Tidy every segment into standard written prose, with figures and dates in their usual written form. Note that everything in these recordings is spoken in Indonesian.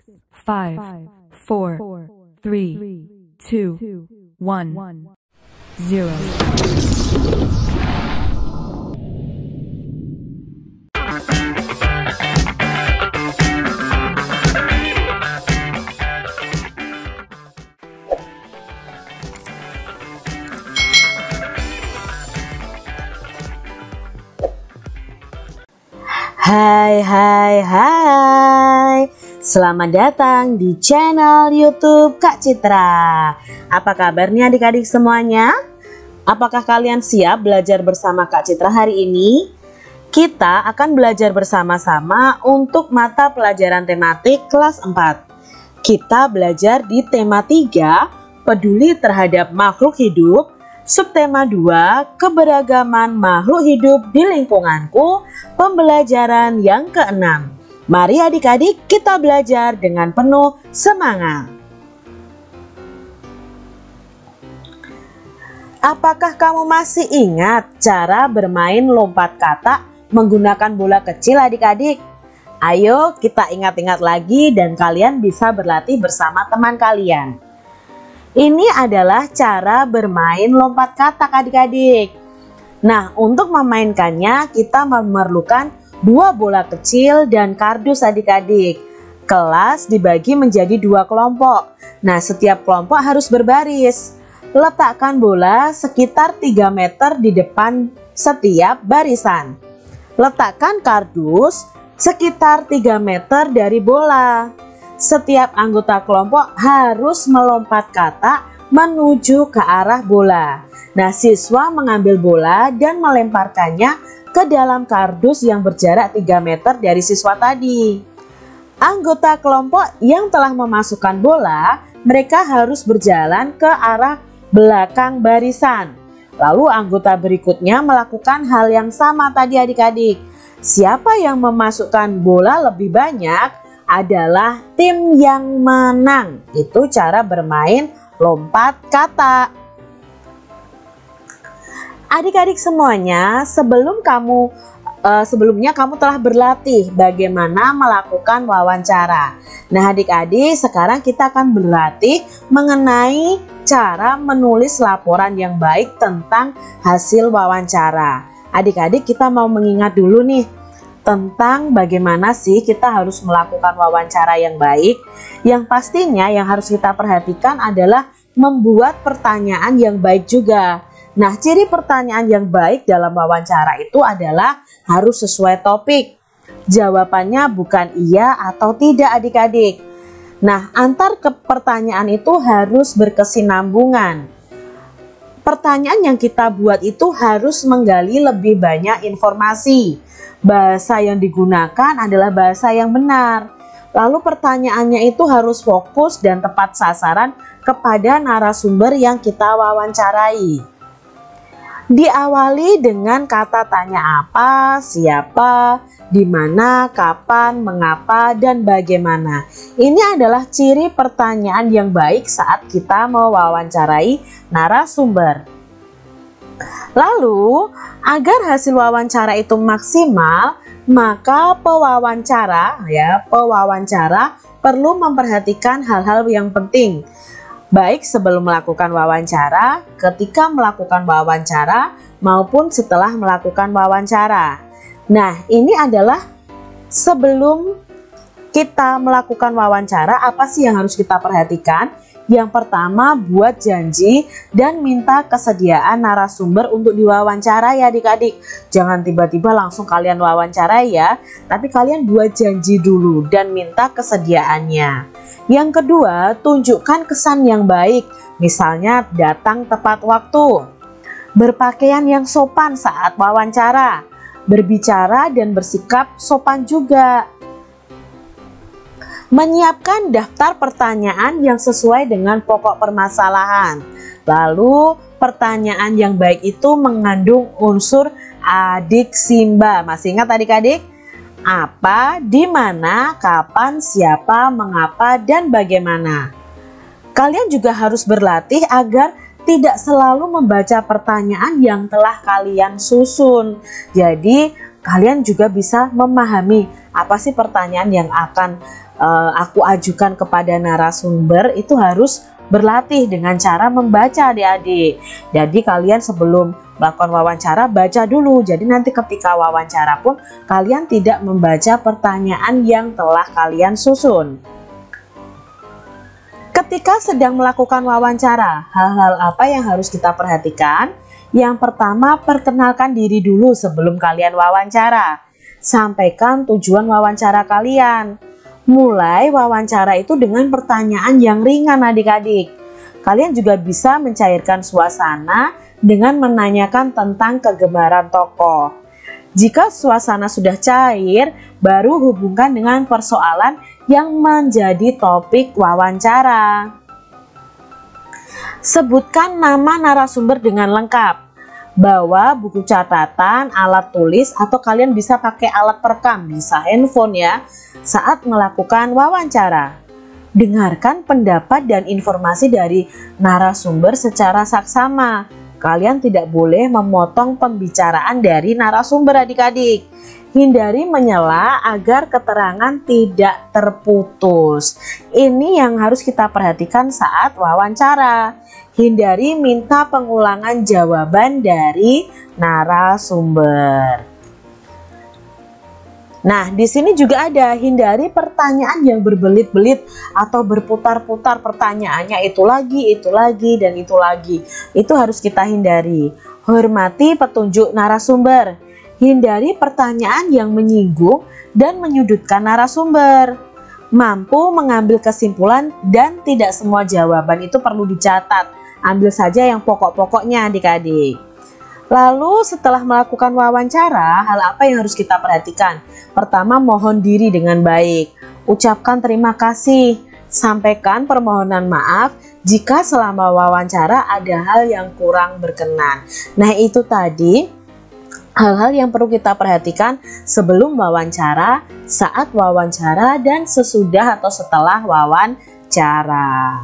5, 4, 3, 2, 1, 0. Hai, selamat datang di channel YouTube Kak Citra. Apa kabarnya adik-adik semuanya? Apakah kalian siap belajar bersama Kak Citra hari ini? Kita akan belajar bersama-sama untuk mata pelajaran tematik kelas 4. Kita belajar di tema 3, peduli terhadap makhluk hidup. Subtema 2, keberagaman makhluk hidup di lingkunganku, pembelajaran yang ke-6. Mari adik-adik kita belajar dengan penuh semangat. Apakah kamu masih ingat cara bermain lompat kata menggunakan bola kecil adik-adik? Ayo kita ingat-ingat lagi dan kalian bisa berlatih bersama teman kalian. Ini adalah cara bermain lompat katak adik-adik. Nah, untuk memainkannya kita memerlukan 2 bola kecil dan kardus adik-adik. Kelas dibagi menjadi 2 kelompok. Nah, setiap kelompok harus berbaris. Letakkan bola sekitar 3 meter di depan setiap barisan. Letakkan kardus sekitar 3 meter dari bola. Setiap anggota kelompok harus melompat kata menuju ke arah bola. Nah, siswa mengambil bola dan melemparkannya ke dalam kardus yang berjarak 3 meter dari siswa tadi. Anggota kelompok yang telah memasukkan bola, mereka harus berjalan ke arah belakang barisan. Lalu anggota berikutnya melakukan hal yang sama tadi adik-adik. Siapa yang memasukkan bola lebih banyak adalah tim yang menang. Itu cara bermain lompat kata. Adik-adik semuanya, sebelumnya kamu telah berlatih bagaimana melakukan wawancara. Nah adik-adik, sekarang kita akan berlatih mengenai cara menulis laporan yang baik tentang hasil wawancara. Adik-adik, kita mau mengingat dulu nih tentang bagaimana sih kita harus melakukan wawancara yang baik. Yang pastinya yang harus kita perhatikan adalah membuat pertanyaan yang baik juga. Nah, ciri pertanyaan yang baik dalam wawancara itu adalah harus sesuai topik. Jawabannya bukan iya atau tidak adik-adik. Nah, antar pertanyaan itu harus berkesinambungan. Pertanyaan yang kita buat itu harus menggali lebih banyak informasi. Bahasa yang digunakan adalah bahasa yang benar. Lalu pertanyaannya itu harus fokus dan tepat sasaran kepada narasumber yang kita wawancarai. Diawali dengan kata tanya apa, siapa, di mana, kapan, mengapa, dan bagaimana. Ini adalah ciri pertanyaan yang baik saat kita mewawancarai narasumber. Lalu, agar hasil wawancara itu maksimal, maka pewawancara perlu memperhatikan hal-hal yang penting. Baik sebelum melakukan wawancara, ketika melakukan wawancara, maupun setelah melakukan wawancara. Nah, ini adalah sebelum kita melakukan wawancara, apa sih yang harus kita perhatikan? Yang pertama, buat janji dan minta kesediaan narasumber untuk diwawancara ya adik-adik. Jangan tiba-tiba langsung kalian wawancarai ya, tapi kalian buat janji dulu dan minta kesediaannya. Yang kedua, tunjukkan kesan yang baik, misalnya datang tepat waktu, berpakaian yang sopan saat wawancara, berbicara dan bersikap sopan juga. Menyiapkan daftar pertanyaan yang sesuai dengan pokok permasalahan. Lalu pertanyaan yang baik itu mengandung unsur adiksimba. Masih ingat adik-adik? Apa, di mana, kapan, siapa, mengapa, dan bagaimana. Kalian juga harus berlatih agar tidak selalu membaca pertanyaan yang telah kalian susun. Jadi kalian juga bisa memahami apa sih pertanyaan yang akan aku ajukan kepada narasumber itu harus berlatih dengan cara membaca adik-adik. Jadi kalian sebelum melakukan wawancara baca dulu. Jadi nanti ketika wawancara pun kalian tidak membaca pertanyaan yang telah kalian susun. Ketika sedang melakukan wawancara, hal-hal apa yang harus kita perhatikan? Yang pertama, perkenalkan diri dulu sebelum kalian wawancara. Sampaikan tujuan wawancara kalian. Mulai wawancara itu dengan pertanyaan yang ringan adik-adik. Kalian juga bisa mencairkan suasana dengan menanyakan tentang kegemaran tokoh. Jika suasana sudah cair, baru hubungkan dengan persoalan yang menjadi topik wawancara. Sebutkan nama narasumber dengan lengkap. Bawa buku catatan, alat tulis, atau kalian bisa pakai alat perekam, bisa handphone ya, saat melakukan wawancara. Dengarkan pendapat dan informasi dari narasumber secara saksama. Kalian tidak boleh memotong pembicaraan dari narasumber adik-adik. Hindari menyela agar keterangan tidak terputus. Ini yang harus kita perhatikan saat wawancara. Hindari minta pengulangan jawaban dari narasumber. Nah, di sini juga ada hindari pertanyaan yang berbelit-belit atau berputar-putar, pertanyaannya itu lagi, dan itu lagi. Itu harus kita hindari. Hormati petunjuk narasumber. Hindari pertanyaan yang menyinggung dan menyudutkan narasumber. Mampu mengambil kesimpulan dan tidak semua jawaban itu perlu dicatat. Ambil saja yang pokok-pokoknya adik-adik. Lalu setelah melakukan wawancara, hal apa yang harus kita perhatikan? Pertama, mohon diri dengan baik. Ucapkan terima kasih. Sampaikan permohonan maaf jika selama wawancara ada hal yang kurang berkenan. Nah, itu tadi hal-hal yang perlu kita perhatikan sebelum wawancara, saat wawancara, dan sesudah atau setelah wawancara.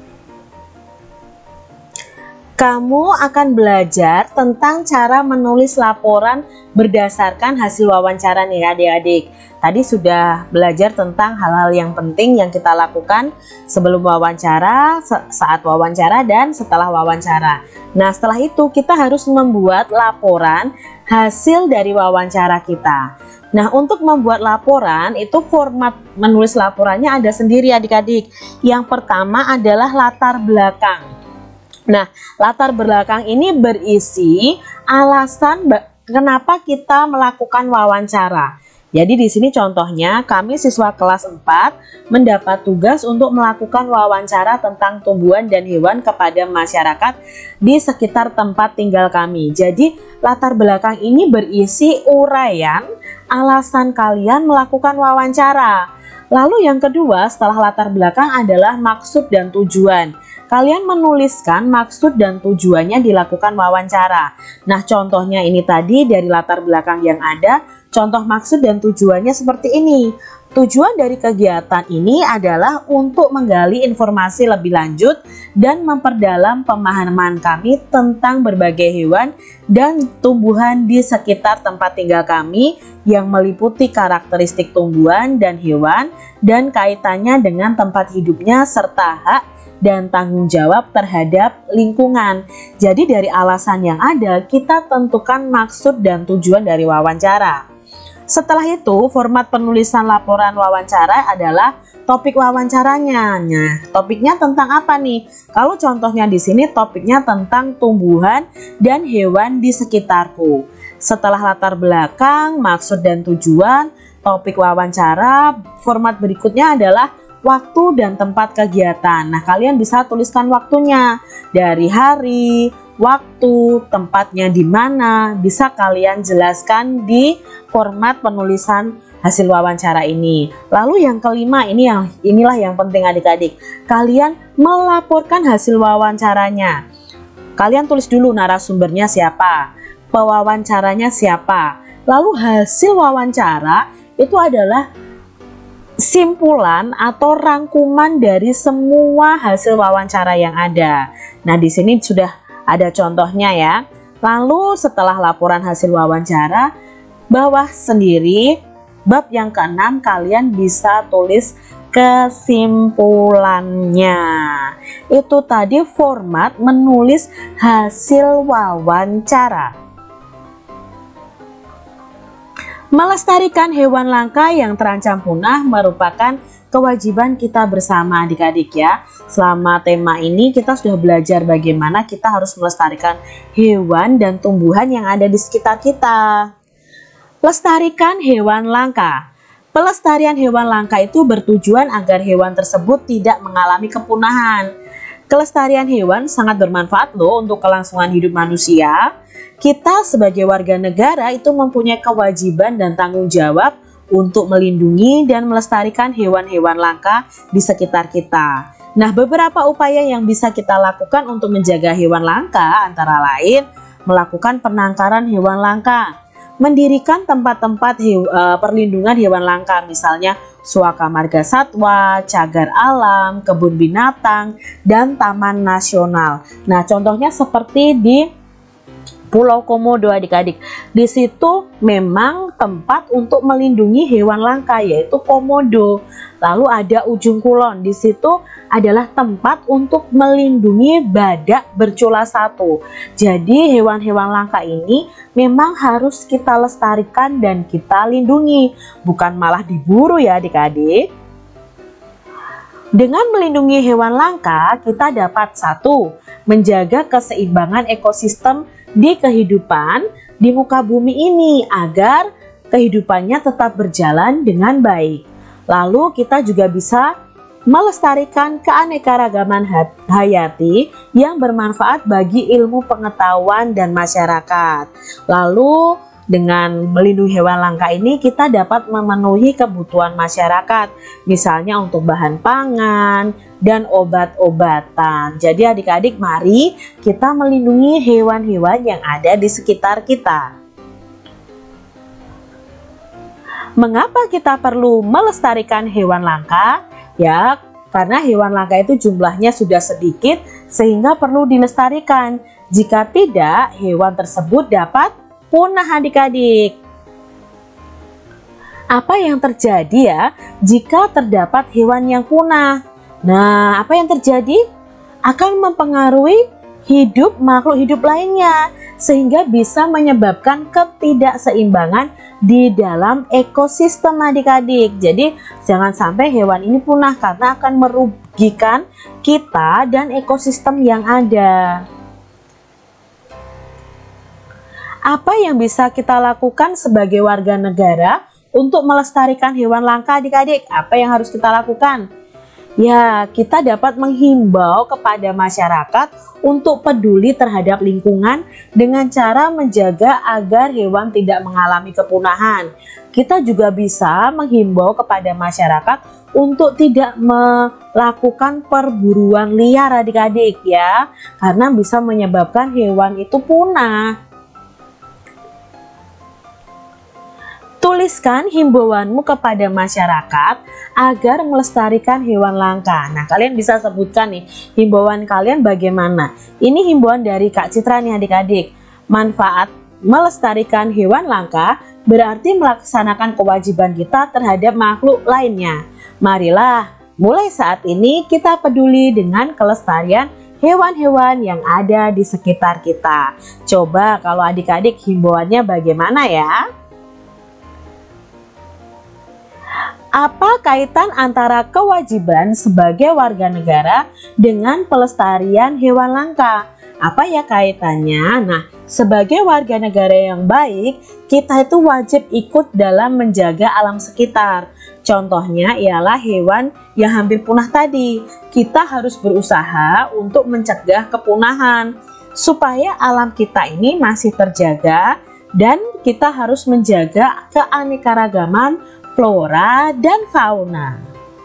Kamu akan belajar tentang cara menulis laporan berdasarkan hasil wawancara nih adik-adik. Tadi sudah belajar tentang hal-hal yang penting yang kita lakukan sebelum wawancara, saat wawancara, dan setelah wawancara. Nah, setelah itu kita harus membuat laporan hasil dari wawancara kita. Nah, untuk membuat laporan itu format menulis laporannya ada sendiri adik-adik. Yang pertama adalah latar belakang. Nah, latar belakang ini berisi alasan kenapa kita melakukan wawancara. Jadi di sini contohnya kami siswa kelas 4 mendapat tugas untuk melakukan wawancara tentang tumbuhan dan hewan kepada masyarakat di sekitar tempat tinggal kami. Jadi latar belakang ini berisi uraian alasan kalian melakukan wawancara. Lalu yang kedua setelah latar belakang adalah maksud dan tujuan. Kalian menuliskan maksud dan tujuannya dilakukan wawancara. Nah, contohnya ini tadi dari latar belakang yang ada, contoh maksud dan tujuannya seperti ini. Tujuan dari kegiatan ini adalah untuk menggali informasi lebih lanjut dan memperdalam pemahaman kami tentang berbagai hewan dan tumbuhan di sekitar tempat tinggal kami yang meliputi karakteristik tumbuhan dan hewan dan kaitannya dengan tempat hidupnya serta hak dan tanggung jawab terhadap lingkungan. Jadi dari alasan yang ada, kita tentukan maksud dan tujuan dari wawancara. Setelah itu, format penulisan laporan wawancara adalah topik wawancaranya. Nah, topiknya tentang apa nih? Kalau contohnya di sini topiknya tentang tumbuhan dan hewan di sekitarku. Setelah latar belakang, maksud dan tujuan, topik wawancara, format berikutnya adalah waktu dan tempat kegiatan. Nah, kalian bisa tuliskan waktunya dari hari, waktu, tempatnya di mana, bisa kalian jelaskan di format penulisan hasil wawancara ini. Lalu yang kelima inilah yang penting adik-adik. Kalian melaporkan hasil wawancaranya. Kalian tulis dulu narasumbernya siapa, pewawancaranya siapa. Lalu hasil wawancara itu adalah simpulan atau rangkuman dari semua hasil wawancara yang ada. Nah, di sini sudah ada contohnya ya. Lalu setelah laporan hasil wawancara, bawah sendiri bab yang ke-6 kalian bisa tulis kesimpulannya. Itu tadi format menulis hasil wawancara. Melestarikan hewan langka yang terancam punah merupakan kewajiban kita bersama adik-adik ya. Selama tema ini kita sudah belajar bagaimana kita harus melestarikan hewan dan tumbuhan yang ada di sekitar kita. Lestarikan hewan langka. Pelestarian hewan langka itu bertujuan agar hewan tersebut tidak mengalami kepunahan. Kelestarian hewan sangat bermanfaat loh untuk kelangsungan hidup manusia. Kita sebagai warga negara itu mempunyai kewajiban dan tanggung jawab untuk melindungi dan melestarikan hewan-hewan langka di sekitar kita. Nah, beberapa upaya yang bisa kita lakukan untuk menjaga hewan langka antara lain melakukan penangkaran hewan langka, mendirikan tempat-tempat perlindungan hewan langka, misalnya Suaka Marga Satwa, Cagar Alam, kebun binatang, dan taman nasional. Nah, contohnya seperti di Pulau Komodo adik-adik. Di situ memang tempat untuk melindungi hewan langka yaitu komodo. Lalu ada Ujung Kulon. Di situ adalah tempat untuk melindungi badak bercula satu. Jadi hewan-hewan langka ini memang harus kita lestarikan dan kita lindungi, bukan malah diburu ya adik-adik. Dengan melindungi hewan langka, kita dapat satu, menjaga keseimbangan ekosistem di kehidupan di muka bumi ini agar kehidupannya tetap berjalan dengan baik. Lalu kita juga bisa melestarikan keanekaragaman hayati yang bermanfaat bagi ilmu pengetahuan dan masyarakat. Lalu dengan melindungi hewan langka ini kita dapat memenuhi kebutuhan masyarakat, misalnya untuk bahan pangan dan obat-obatan. Jadi adik-adik mari kita melindungi hewan-hewan yang ada di sekitar kita. Mengapa kita perlu melestarikan hewan langka? Ya, karena hewan langka itu jumlahnya sudah sedikit sehingga perlu dilestarikan. Jika tidak, hewan tersebut dapat punah adik-adik. Apa yang terjadi ya jika terdapat hewan yang punah? Nah, apa yang terjadi? Akan mempengaruhi hidup makhluk hidup lainnya sehingga bisa menyebabkan ketidakseimbangan di dalam ekosistem adik-adik. Jadi jangan sampai hewan ini punah karena akan merugikan kita dan ekosistem yang ada. Apa yang bisa kita lakukan sebagai warga negara untuk melestarikan hewan langka adik-adik? Apa yang harus kita lakukan? Ya, kita dapat menghimbau kepada masyarakat untuk peduli terhadap lingkungan dengan cara menjaga agar hewan tidak mengalami kepunahan. Kita juga bisa menghimbau kepada masyarakat untuk tidak melakukan perburuan liar adik-adik ya, karena bisa menyebabkan hewan itu punah. Tuliskan himbauanmu kepada masyarakat agar melestarikan hewan langka. Nah, kalian bisa sebutkan nih himbauan kalian bagaimana. Ini himbauan dari Kak Citra nih adik-adik. Manfaat melestarikan hewan langka berarti melaksanakan kewajiban kita terhadap makhluk lainnya. Marilah mulai saat ini kita peduli dengan kelestarian hewan-hewan yang ada di sekitar kita. Coba kalau adik-adik himbauannya bagaimana ya? Apa kaitan antara kewajiban sebagai warga negara dengan pelestarian hewan langka? Apa ya kaitannya? Nah, sebagai warga negara yang baik, kita itu wajib ikut dalam menjaga alam sekitar. Contohnya ialah hewan yang hampir punah tadi. Kita harus berusaha untuk mencegah kepunahan supaya alam kita ini masih terjaga, dan kita harus menjaga keanekaragaman flora dan fauna.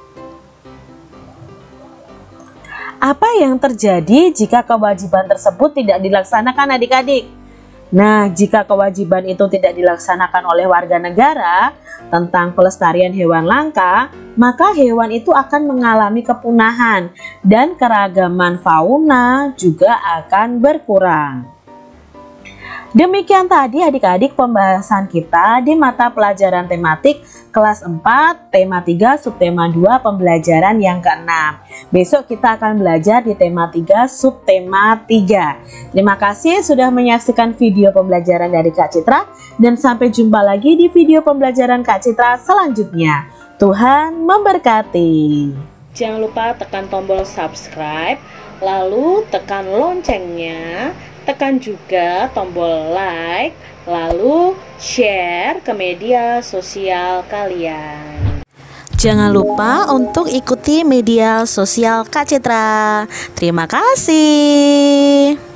Apa yang terjadi jika kewajiban tersebut tidak dilaksanakan adik-adik? Nah, jika kewajiban itu tidak dilaksanakan oleh warga negara tentang pelestarian hewan langka, maka hewan itu akan mengalami kepunahan dan keragaman fauna juga akan berkurang. Demikian tadi adik-adik pembahasan kita di mata pelajaran tematik kelas 4, tema 3, subtema 2, pembelajaran yang ke-6. Besok kita akan belajar di tema 3, subtema 3. Terima kasih sudah menyaksikan video pembelajaran dari Kak Citra, dan sampai jumpa lagi di video pembelajaran Kak Citra selanjutnya. Tuhan memberkati. Jangan lupa tekan tombol subscribe, lalu tekan loncengnya, tekan juga tombol like, lalu share ke media sosial kalian. Jangan lupa untuk ikuti media sosial Kak Citra. Terima kasih.